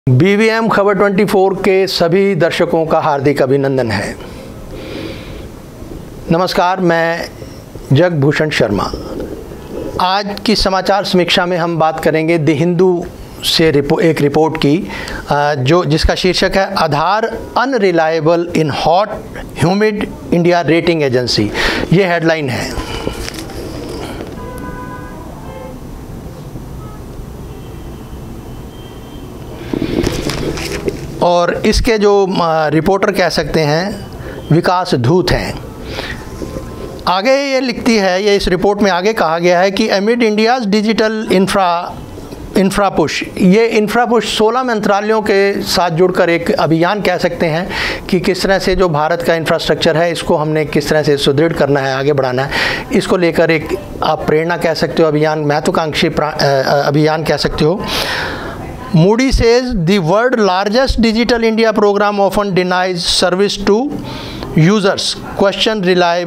BVM खबर 24 के सभी दर्शकों का हार्दिक अभिनंदन है। नमस्कार, मैं जगभूषण शर्मा। आज की समाचार समीक्षा में हम बात करेंगे द हिंदू से एक रिपोर्ट की जिसका शीर्षक है Aadhaar unreliable in hot humid India rating agency. ये हेडलाइन है। और इसके जो रिपोर्टर कह सकते हैं विकास धूत हैं। आगे ये लिखती है, ये इस रिपोर्ट में आगे कहा गया है कि amid India's digital infra push, ये इंफ्रा पुश 16 मंत्रालयों के साथ जुड़कर एक अभियान कह सकते हैं कि किस तरह से जो भारत का इंफ्रास्ट्रक्चर है इसको हमने किस तरह से सुदृढ़ करना है, आगे बढ़ाना है। इसको लेकर एक आप प्रेरणा कह सकते हो, अभियान, महत्वाकांक्षी अभियान कह सकते हो। Moody says the world largest digital India program often denies service to users. Questions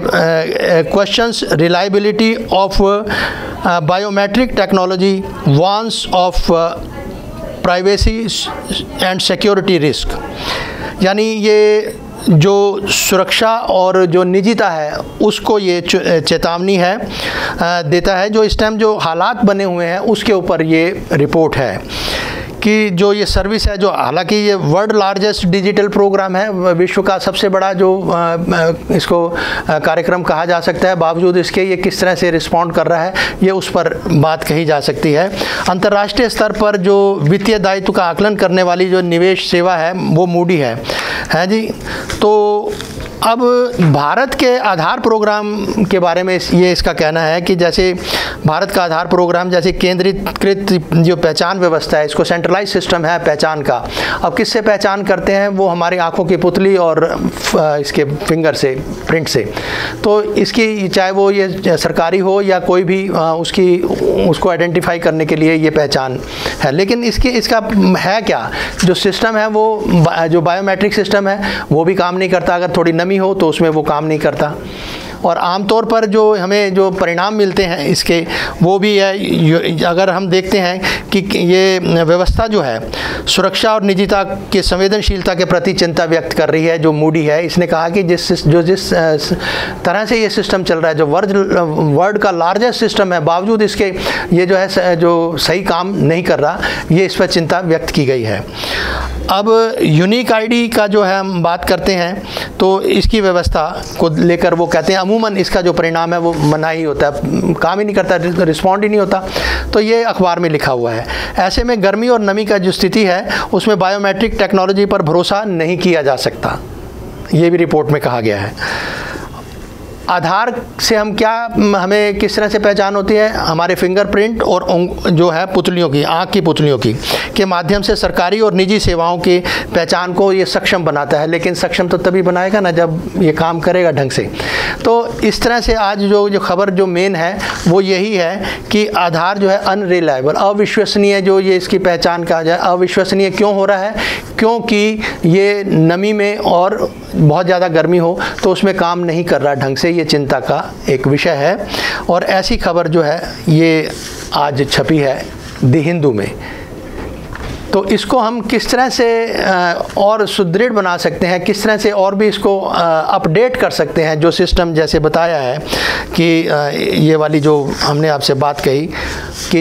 reliability of biometric technology, warns of privacy and security risk. यानी ये जो सुरक्षा और जो निजता है उसको ये चेतावनी है देता है। जो इस टाइम जो हालात बने हुए हैं उसके ऊपर ये रिपोर्ट है कि जो ये सर्विस है, जो हालांकि ये वर्ल्ड लार्जेस्ट डिजिटल प्रोग्राम है, विश्व का सबसे बड़ा जो इसको कार्यक्रम कहा जा सकता है, बावजूद इसके ये किस तरह से रिस्पॉन्ड कर रहा है ये उस पर बात कही जा सकती है। अंतर्राष्ट्रीय स्तर पर जो वित्तीय दायित्व का आकलन करने वाली जो निवेश सेवा है वो मूडी है जी। तो अब भारत के आधार प्रोग्राम के बारे में ये इसका कहना है कि जैसे भारत का आधार प्रोग्राम जैसे केंद्रीकृत जो पहचान व्यवस्था है, इसको सेंट्रलाइज सिस्टम है पहचान का। अब किससे पहचान करते हैं? वो हमारी आंखों की पुतली और इसके फिंगर से, प्रिंट से। तो इसकी चाहे वो ये सरकारी हो या कोई भी उसको आइडेंटिफाई करने के लिए ये पहचान है। लेकिन इसका है क्या? जो सिस्टम है वो जो बायोमेट्रिक सिस्टम है वो भी काम नहीं करता। अगर थोड़ी नमी हो तो उसमें वो काम नहीं करता। और आमतौर पर जो हमें जो परिणाम मिलते हैं इसके वो भी है, अगर हम देखते हैं कि ये व्यवस्था जो है सुरक्षा और निजता की संवेदनशीलता के प्रति चिंता व्यक्त कर रही है। जो मूडी है, इसने कहा कि जिस तरह से ये सिस्टम चल रहा है, जो वर्ल्ड का लार्जेस्ट सिस्टम है, बावजूद इसके ये जो है जो सही काम नहीं कर रहा, ये इस पर चिंता व्यक्त की गई है। अब यूनिक आईडी का जो है हम बात करते हैं तो इसकी व्यवस्था को लेकर वो कहते हैं अमूमन इसका जो परिणाम है वो मना ही होता है, काम ही नहीं करता, रिस्पॉन्ड ही नहीं होता। तो ये अखबार में लिखा हुआ है। ऐसे में गर्मी और नमी का जो स्थिति है उसमें बायोमेट्रिक टेक्नोलॉजी पर भरोसा नहीं किया जा सकता, ये भी रिपोर्ट में कहा गया है। आधार से हमें किस तरह से पहचान होती है? हमारे फिंगरप्रिंट और जो है पुतलियों की, आँख की पुतलियों की के माध्यम से सरकारी और निजी सेवाओं की पहचान को ये सक्षम बनाता है। लेकिन सक्षम तो तभी बनाएगा ना जब ये काम करेगा ढंग से। तो इस तरह से आज जो खबर जो मेन है वो यही है कि आधार जो है अनरिलायबल, अविश्वसनीय, जो ये इसकी पहचान कहा जाए, अविश्वसनीय क्यों हो रहा है? क्योंकि ये नमी में और बहुत ज़्यादा गर्मी हो तो उसमें काम नहीं कर रहा ढंग से। ये चिंता का एक विषय है और ऐसी खबर जो है ये आज छपी है द हिंदू में। तो इसको हम किस तरह से और सुदृढ़ बना सकते हैं, किस तरह से और भी इसको अपडेट कर सकते हैं? जो सिस्टम जैसे बताया है कि ये वाली जो हमने आपसे बात कही कि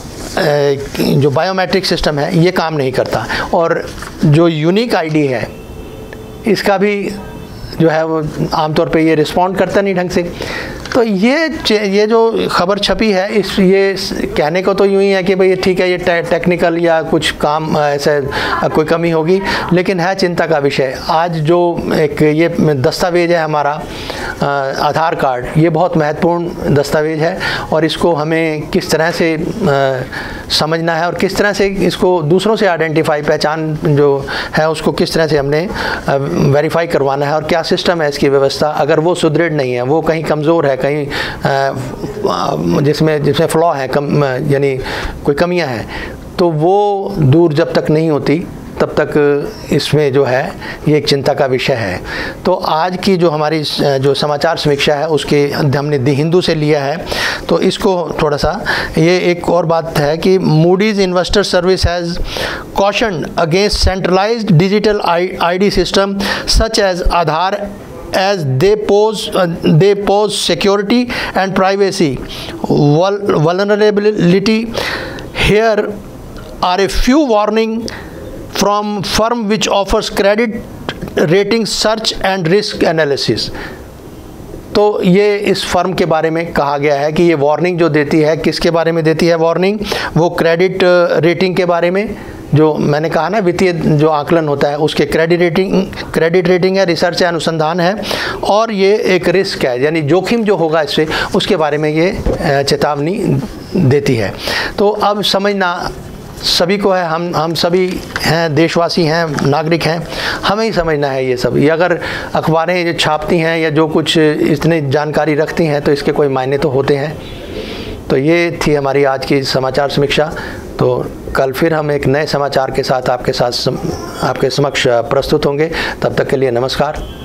जो बायोमेट्रिक सिस्टम है ये काम नहीं करता, और जो यूनिक आईडी है इसका भी जो है वो आमतौर पे ये रिस्पॉन्ड करता नहीं ढंग से। तो ये जो खबर छपी है ये कहने को तो यूँ ही है कि भाई ठीक है, ये टेक्निकल या कुछ काम ऐसा कोई कमी होगी, लेकिन है चिंता का विषय। आज जो एक ये दस्तावेज है हमारा आधार कार्ड, ये बहुत महत्वपूर्ण दस्तावेज है और इसको हमें किस तरह से समझना है और किस तरह से इसको दूसरों से आइडेंटिफाई, पहचान जो है उसको किस तरह से हमने वेरीफाई करवाना है और क्या सिस्टम है इसकी व्यवस्था। अगर वो सुदृढ़ नहीं है, वो कहीं कमज़ोर है, कहीं जिसमें फ्लॉ है, यानी कोई कमियां हैं, तो वो दूर जब तक नहीं होती तब तक इसमें जो है ये एक चिंता का विषय है। तो आज की जो हमारी जो समाचार समीक्षा है उसके हमने दी हिंदू से लिया है, तो इसको थोड़ा सा, ये एक और बात है कि Moody's investor service has cautioned against centralized digital ID system such as Aadhaar, as they pose security and privacy vulnerability. Here are a few warnings from firm which offers credit rating search and risk analysis. तो ये इस firm के बारे में कहा गया है कि ये वार्निंग जो देती है, किसके बारे में देती है वार्निंग? वो क्रेडिट रेटिंग के बारे में, जो मैंने कहा ना वित्तीय जो आकलन होता है उसके क्रेडिट रेटिंग है, रिसर्च है, अनुसंधान है, और ये एक रिस्क है, यानी जोखिम जो होगा इससे उसके बारे में ये चेतावनी देती है। तो अब समझना सभी को है, हम सभी हैं, देशवासी हैं, नागरिक हैं, हमें ही समझना है ये सब। ये अगर अखबारें जो छापती हैं या जो कुछ इतनी जानकारी रखती हैं तो इसके कोई मायने तो होते हैं। तो ये थी हमारी आज की समाचार समीक्षा। तो कल फिर हम एक नए समाचार के साथ आपके समक्ष प्रस्तुत होंगे। तब तक के लिए नमस्कार।